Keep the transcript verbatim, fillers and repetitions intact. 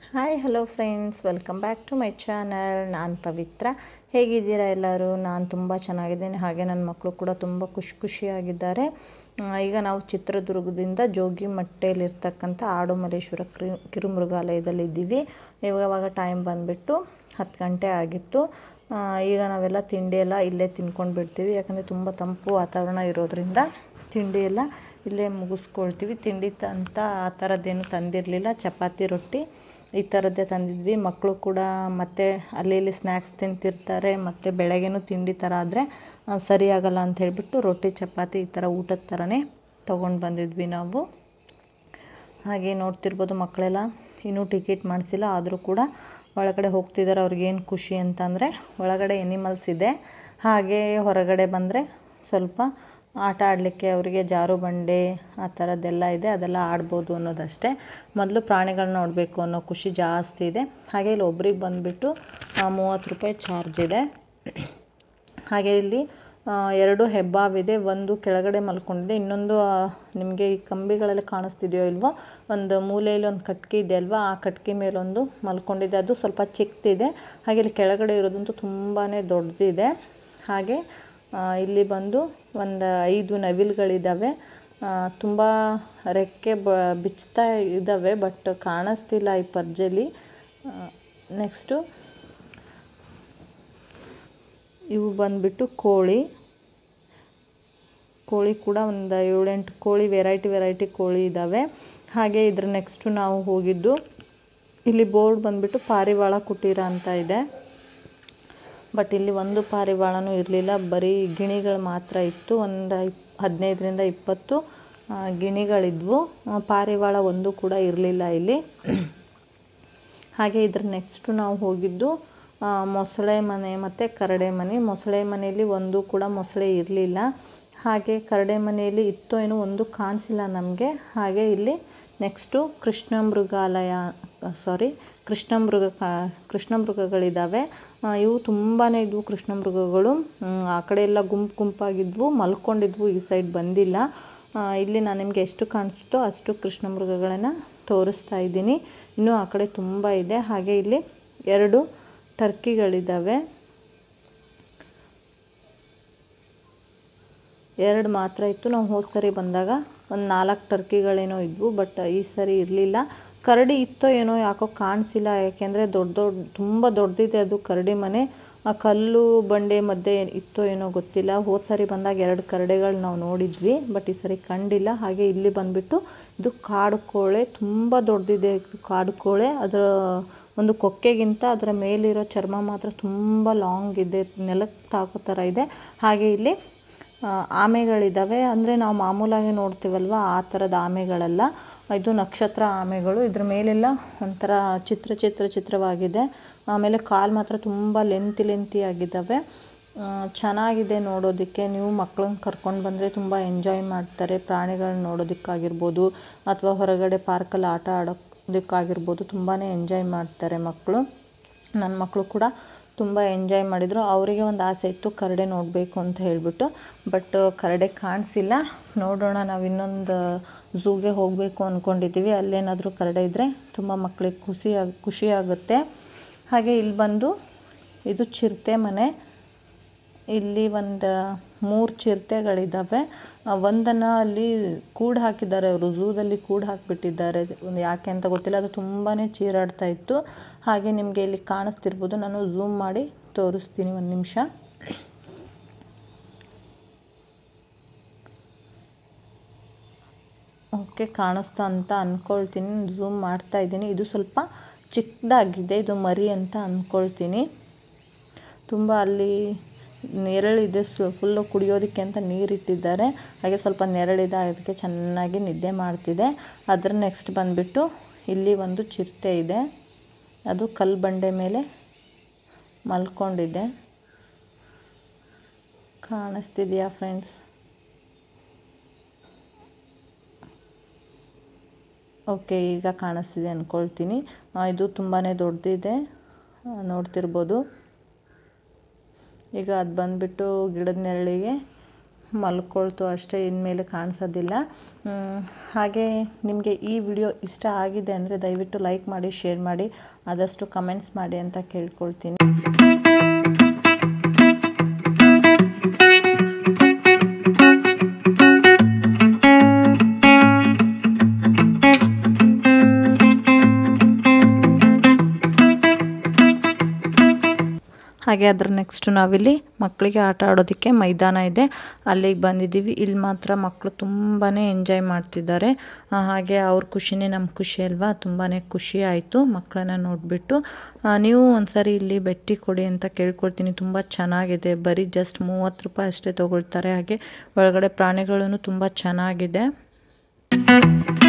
Hi hello friends, welcome back to my channel. ನಾನು ಪವಿತ್ರ. ಹೇಗಿದ್ದೀರಾ ಎಲ್ಲರೂ? ನಾನು ತುಂಬ ಚೆನ್ನಾಗಿದ್ದೀನಿ. ಹಾಗೆ ನನ್ನ ಮಕ್ಕಳು ಕೂಡ ತುಂಬ ಖುಷಿ ಖುಷಿಯಾಗಿದ್ದಾರೆ. ಈಗ ನಾವು ಚಿತ್ರದುರ್ಗದಿಂದ ಜೋಗಿಮಟ್ಟೆಯಲ್ಲಿರ್ತಕ್ಕಂಥ ಆಡುಮಲ್ಲೇಶ್ವರ ಕಿರು ಕಿರುಮೃಗಾಲಯದಲ್ಲಿದ್ದೀವಿ. ಇವಾಗ ಟೈಮ್ ಬಂದುಬಿಟ್ಟು ಹತ್ತು ಗಂಟೆ ಆಗಿತ್ತು. ಈಗ ನಾವೆಲ್ಲ ತಿಂಡಿ ಎಲ್ಲ ಇಲ್ಲೇ ತಿನ್ಕೊಂಡು ಬಿಡ್ತೀವಿ, ಯಾಕಂದರೆ ತುಂಬ ತಂಪು ವಾತಾವರಣ ಇರೋದರಿಂದ ತಿಂಡಿ ಎಲ್ಲ ಇಲ್ಲೇ ಮುಗಿಸ್ಕೊಳ್ತೀವಿ. ತಿಂಡಿ ಅಂತ ಆ ಥರದ್ದೇನು ತಂದಿರಲಿಲ್ಲ, ಚಪಾತಿ ರೊಟ್ಟಿ ಈ ಥರದ್ದೇ ತಂದಿದ್ವಿ. ಮಕ್ಕಳು ಕೂಡ ಮತ್ತೆ ಅಲ್ಲಿ ಇಲ್ಲಿ ಸ್ನ್ಯಾಕ್ಸ್ ತಿಂತಿರ್ತಾರೆ, ಮತ್ತು ಬೆಳಗ್ಗೆನೂ ತಿಂಡಿ ಥರ ಆದರೆ ಸರಿಯಾಗಲ್ಲ ಅಂತ ಹೇಳಿಬಿಟ್ಟು ರೊಟ್ಟಿ ಚಪಾತಿ ಈ ಥರ ಊಟದ ಥರನೇ ತೊಗೊಂಡು ಬಂದಿದ್ವಿ ನಾವು. ಹಾಗೆ ನೋಡ್ತಿರ್ಬೋದು, ಮಕ್ಕಳೆಲ್ಲ ಇನ್ನೂ ಟಿಕೆಟ್ ಮಾಡಿಸಿಲ್ಲ, ಆದರೂ ಕೂಡ ಒಳಗಡೆ ಹೋಗ್ತಿದ್ದಾರೆ. ಅವ್ರಿಗೇನು ಖುಷಿ ಅಂತಂದರೆ ಒಳಗಡೆ ಎನಿಮಲ್ಸ್ ಇದೆ, ಹಾಗೆ ಹೊರಗಡೆ ಬಂದರೆ ಸ್ವಲ್ಪ ಆಟ ಆಡಲಿಕ್ಕೆ ಅವರಿಗೆ ಜಾರು ಬಂಡೆ ಆ ಥರದ್ದೆಲ್ಲ ಇದೆ, ಅದೆಲ್ಲ ಆಡ್ಬೋದು ಅನ್ನೋದಷ್ಟೇ. ಮೊದಲು ಪ್ರಾಣಿಗಳನ್ನ ನೋಡಬೇಕು ಅನ್ನೋ ಖುಷಿ ಜಾಸ್ತಿ ಇದೆ. ಹಾಗೆ ಇಲ್ಲಿ ಒಬ್ರಿಗೆ ಬಂದುಬಿಟ್ಟು ಮೂವತ್ತು ರೂಪಾಯಿ ಚಾರ್ಜ್ ಇದೆ. ಹಾಗೆ ಇಲ್ಲಿ ಎರಡು ಹೆಬ್ಬಾವಿದೆ, ಒಂದು ಕೆಳಗಡೆ ಮಲ್ಕೊಂಡಿದೆ, ಇನ್ನೊಂದು ನಿಮಗೆ ಈ ಕಂಬಿಗಳೆಲ್ಲ ಕಾಣಿಸ್ತಿದೆಯೋ ಇಲ್ವೋ, ಒಂದು ಮೂಲೆಯಲ್ಲಿ ಒಂದು ಕಟ್ಗೆ ಇದೆ ಅಲ್ವಾ, ಆ ಕಟ್ಗೆ ಮೇಲೊಂದು ಮಲ್ಕೊಂಡಿದೆ, ಅದು ಸ್ವಲ್ಪ ಚಿಕ್ಕದಿದೆ. ಹಾಗೆ ಇಲ್ಲಿ ಕೆಳಗಡೆ ಇರೋದಂತೂ ತುಂಬಾ ದೊಡ್ಡದಿದೆ. ಹಾಗೆ ಇಲ್ಲಿ ಬಂದು ಒಂದು ಐದು ನವಿಲುಗಳಿದ್ದಾವೆ, ತುಂಬ ರೆಕ್ಕೆ ಬ ಬಿಚ್ತಾ ಇದ್ದಾವೆ, ಬಟ್ ಕಾಣಿಸ್ತಿಲ್ಲ ಈ ಪರ್ಜಲ್ಲಿ. ನೆಕ್ಸ್ಟು ಇವು ಬಂದುಬಿಟ್ಟು ಕೋಳಿ ಕೋಳಿ ಕೂಡ ಒಂದು ಏಳೆಂಟು ಕೋಳಿ ವೆರೈಟಿ ವೆರೈಟಿ ಕೋಳಿ ಇದ್ದಾವೆ. ಹಾಗೆ ಇದ್ರ ನೆಕ್ಸ್ಟು ನಾವು ಹೋಗಿದ್ದು ಇಲ್ಲಿ ಬೋರ್ಡ್ ಬಂದುಬಿಟ್ಟು ಪಾರಿವಾಳ ಕುಟೀರ ಅಂತ ಇದೆ, ಬಟ್ ಇಲ್ಲಿ ಒಂದು ಪಾರಿವಾಳನೂ ಇರಲಿಲ್ಲ, ಬರೀ ಗಿಣಿಗಳು ಮಾತ್ರ ಇತ್ತು. ಒಂದು ಇಪ್ ಹದಿನೈದರಿಂದ ಇಪ್ಪತ್ತು ಗಿಣಿಗಳಿದ್ವು, ಪಾರಿವಾಳ ಒಂದು ಕೂಡ ಇರಲಿಲ್ಲ ಇಲ್ಲಿ. ಹಾಗೆ ಇದ್ರ ನೆಕ್ಸ್ಟು ನಾವು ಹೋಗಿದ್ದು ಮೊಸಳೆ ಮನೆ ಮತ್ತು ಕರಡೆ ಮನೆ. ಮೊಸಳೆ ಮನೆಯಲ್ಲಿ ಒಂದು ಕೂಡ ಮೊಸಳೆ ಇರಲಿಲ್ಲ, ಹಾಗೆ ಕರಡೆ ಮನೆಯಲ್ಲಿ ಇತ್ತೋ ಏನೋ ಒಂದು ಕಾಣಿಸಿಲ್ಲ ನಮಗೆ. ಹಾಗೆ ಇಲ್ಲಿ ನೆಕ್ಸ್ಟು ಕೃಷ್ಣಮೃಗಾಲಯ ಸಾರಿ ಕೃಷ್ಣಮೃಗ ಕೃಷ್ಣಮೃಗಗಳಿದ್ದಾವೆ. ಇವು ತುಂಬಾ ಇದ್ವು ಕೃಷ್ಣಮೃಗಗಳು. ಆ ಕಡೆ ಎಲ್ಲ ಗುಂಪು ಗುಂಪಾಗಿದ್ವು, ಮಲ್ಕೊಂಡಿದ್ವು, ಈ ಸೈಡ್ ಬಂದಿಲ್ಲ. ಇಲ್ಲಿ ನಾನು ನಿಮಗೆ ಎಷ್ಟು ಕಾಣಿಸುತ್ತೋ ಅಷ್ಟು ಕೃಷ್ಣಮೃಗಗಳನ್ನು ತೋರಿಸ್ತಾ ಇದ್ದೀನಿ. ಇನ್ನೂ ಆ ಕಡೆ ತುಂಬ ಇದೆ. ಹಾಗೆ ಇಲ್ಲಿ ಎರಡು ಟರ್ಕಿಗಳಿದ್ದಾವೆ, ಎರಡು ಮಾತ್ರ ಇತ್ತು. ನಾವು ಹೋದ ಸರಿ ಬಂದಾಗ ಒಂದು ನಾಲ್ಕು ಟರ್ಕಿಗಳೇನೋ ಇದ್ವು, ಬಟ್ ಈ ಸರಿ ಇರಲಿಲ್ಲ. ಕರಡಿ ಇತ್ತೋ ಏನೋ ಯಾಕೋ ಕಾಣಿಸಿಲ್ಲ, ಯಾಕೆಂದರೆ ದೊಡ್ಡ ದೊಡ್ಡ ತುಂಬ ದೊಡ್ಡದಿದೆ ಅದು ಕರಡಿ ಮನೆ. ಆ ಕಲ್ಲು ಬಂಡೆ ಮಧ್ಯೆ ಇತ್ತೋ ಏನೋ ಗೊತ್ತಿಲ್ಲ. ಹೋದ ಸರಿ ಬಂದಾಗ ಎರಡು ಕರಡಿಗಳು ನಾವು ನೋಡಿದ್ವಿ, ಬಟ್ ಈ ಸರಿ ಕಂಡಿಲ್ಲ. ಹಾಗೆ ಇಲ್ಲಿ ಬಂದುಬಿಟ್ಟು ಇದು ಕಾಡು ಕೋಳೆ, ತುಂಬ ದೊಡ್ಡದಿದೆ ಕಾಡು ಕೋಳೆ. ಅದರ ಒಂದು ಕೊಕ್ಕೆಗಿಂತ ಅದರ ಮೇಲಿರೋ ಚರ್ಮ ಮಾತ್ರ ತುಂಬ ಲಾಂಗ್ ಇದೆ, ನೆಲಕ್ಕೆ ತಾಕೋ ಥರ ಇದೆ. ಹಾಗೆ ಇಲ್ಲಿ ಆಮೆಗಳಿದ್ದಾವೆ, ಅಂದರೆ ನಾವು ಮಾಮೂಲಾಗಿ ನೋಡ್ತೀವಲ್ವ ಆ ಥರದ ಆಮೆಗಳಲ್ಲ, ಇದು ನಕ್ಷತ್ರ ಆಮೆಗಳು. ಇದ್ರ ಮೇಲೆಲ್ಲ ಒಂಥರ ಚಿತ್ರ ಚಿತ್ರ ಚಿತ್ರವಾಗಿದೆ. ಆಮೇಲೆ ಕಾಲು ಮಾತ್ರ ತುಂಬ ಲೆಂತಿ ಲೆಂತಿ ಆಗಿದ್ದಾವೆ. ಚೆನ್ನಾಗಿದೆ ನೋಡೋದಕ್ಕೆ. ನೀವು ಮಕ್ಕಳನ್ನ ಕರ್ಕೊಂಡು ಬಂದರೆ ತುಂಬ ಎಂಜಾಯ್ ಮಾಡ್ತಾರೆ. ಪ್ರಾಣಿಗಳನ್ನ ನೋಡೋದಕ್ಕಾಗಿರ್ಬೋದು ಅಥವಾ ಹೊರಗಡೆ ಪಾರ್ಕಲ್ಲಿ ಆಟ ಆಡೋದಕ್ಕಾಗಿರ್ಬೋದು ತುಂಬಾ ಎಂಜಾಯ್ ಮಾಡ್ತಾರೆ ಮಕ್ಕಳು. ನನ್ನ ಮಕ್ಕಳು ಕೂಡ ತುಂಬ ಎಂಜಾಯ್ ಮಾಡಿದರು. ಅವರಿಗೆ ಒಂದು ಆಸೆ ಇತ್ತು ಕರಡೆ ನೋಡಬೇಕು ಅಂತ ಹೇಳಿಬಿಟ್ಟು, ಬಟ್ ಕರಡೆ ಕಾಣಿಸಿಲ್ಲ. ನೋಡೋಣ, ನಾವು ಇನ್ನೊಂದು ಝೂಗೆ ಹೋಗಬೇಕು ಅಂದ್ಕೊಂಡಿದ್ದೀವಿ, ಅಲ್ಲೇನಾದರೂ ಕರಡೆ ಇದ್ದರೆ ತುಂಬ ಮಕ್ಕಳಿಗೆ ಖುಷಿ ಖುಷಿಯಾಗುತ್ತೆ. ಹಾಗೆ ಇಲ್ಲಿ ಬಂದು ಇದು ಚಿರತೆ ಮನೆ. ಇಲ್ಲಿ ಒಂದು ಮೂರು ಚಿರತೆಗಳಿದ್ದಾವೆ. ಒಂದನ್ನು ಅಲ್ಲಿ ಕೂಡು ಹಾಕಿದ್ದಾರೆ ಅವರು, ಝೂದಲ್ಲಿ ಕೂಡು ಹಾಕಿಬಿಟ್ಟಿದ್ದಾರೆ. ಒಂದು ಯಾಕೆ ಅಂತ ಗೊತ್ತಿಲ್ಲ, ಅದು ತುಂಬಾ ಚೀರಾಡ್ತಾ ಇತ್ತು. ಹಾಗೆ ನಿಮಗೆ ಇಲ್ಲಿ ಕಾಣಿಸ್ತಿರ್ಬೋದು, ನಾನು ಝೂಮ್ ಮಾಡಿ ತೋರಿಸ್ತೀನಿ ಒಂದು ನಿಮಿಷ. ಓಕೆ, ಕಾಣಿಸ್ತಾ ಅಂತ ಅಂದ್ಕೊಳ್ತೀನಿ, ಝೂಮ್ ಮಾಡ್ತಾ ಇದ್ದೀನಿ. ಇದು ಸ್ವಲ್ಪ ಚಿಕ್ಕದಾಗಿದೆ, ಇದು ಮರಿ ಅಂತ ಅಂದ್ಕೊಳ್ತೀನಿ. ತುಂಬ ಅಲ್ಲಿ ನೆರಳಿದೆ, ಫುಲ್ಲು ಕುಡಿಯೋದಕ್ಕೆ ಅಂತ ನೀರಿಟ್ಟಿದ್ದಾರೆ. ಹಾಗೆ ಸ್ವಲ್ಪ ನೆರಳಿದೆ, ಅದಕ್ಕೆ ಚೆನ್ನಾಗಿ ನಿದ್ದೆ ಮಾಡ್ತಿದೆ. ಅದರ ನೆಕ್ಸ್ಟ್ ಬಂದುಬಿಟ್ಟು ಇಲ್ಲಿ ಒಂದು ಚಿರತೆ ಇದೆ, ಅದು ಕಲ್ಲು ಬಂಡೆ ಮೇಲೆ ಮಲ್ಕೊಂಡಿದೆ. ಕಾಣಿಸ್ತಿದೆಯಾ ಫ್ರೆಂಡ್ಸ್? ಓಕೆ, ಈಗ ಕಾಣಿಸ್ತಿದೆ ಅಂದ್ಕೊಳ್ತೀನಿ. ಇದು ತುಂಬಾ ದೊಡ್ಡದಿದೆ, ನೋಡ್ತಿರ್ಬೋದು. ಈಗ ಅದು ಬಂದುಬಿಟ್ಟು ಗಿಡದ ನೆರಳಿಗೆ ಮಲ್ಕೊಳ್ತು ಅಷ್ಟೇ, ಇನ್ಮೇಲೆ ಕಾಣಿಸೋದಿಲ್ಲ. ಹಾಗೆ ನಿಮಗೆ ಈ ವಿಡಿಯೋ ಇಷ್ಟ ಆಗಿದೆ ಅಂದರೆ ದಯವಿಟ್ಟು ಲೈಕ್ ಮಾಡಿ, ಶೇರ್ ಮಾಡಿ, ಆದಷ್ಟು ಕಮೆಂಟ್ಸ್ ಮಾಡಿ ಅಂತ ಕೇಳ್ಕೊಳ್ತೀನಿ. ಹಾಗೆ ಅದರ ನೆಕ್ಸ್ಟು ನಾವಿಲ್ಲಿ ಮಕ್ಕಳಿಗೆ ಆಟ ಆಡೋದಕ್ಕೆ ಮೈದಾನ ಇದೆ, ಅಲ್ಲಿಗೆ ಬಂದಿದ್ದೀವಿ. ಇಲ್ಲಿ ಮಾತ್ರ ಮಕ್ಕಳು ತುಂಬಾ ಎಂಜಾಯ್ ಮಾಡ್ತಿದ್ದಾರೆ. ಹಾಗೆ ಅವ್ರ ಖುಷಿನೇ ನಮ್ಮ ಖುಷಿ ಅಲ್ವಾ, ತುಂಬಾ ಖುಷಿ ಆಯಿತು ಮಕ್ಕಳನ್ನ ನೋಡಿಬಿಟ್ಟು. ನೀವು ಒಂದ್ಸರಿ ಇಲ್ಲಿ ಭೇಟಿ ಕೊಡಿ ಅಂತ ಕೇಳ್ಕೊಳ್ತೀನಿ. ತುಂಬ ಚೆನ್ನಾಗಿದೆ, ಬರೀ ಜಸ್ಟ್ ಮೂವತ್ತು ರೂಪಾಯಿ ಅಷ್ಟೇ ತೊಗೊಳ್ತಾರೆ. ಹಾಗೆ ಒಳಗಡೆ ಪ್ರಾಣಿಗಳೂ ತುಂಬ ಚೆನ್ನಾಗಿದೆ.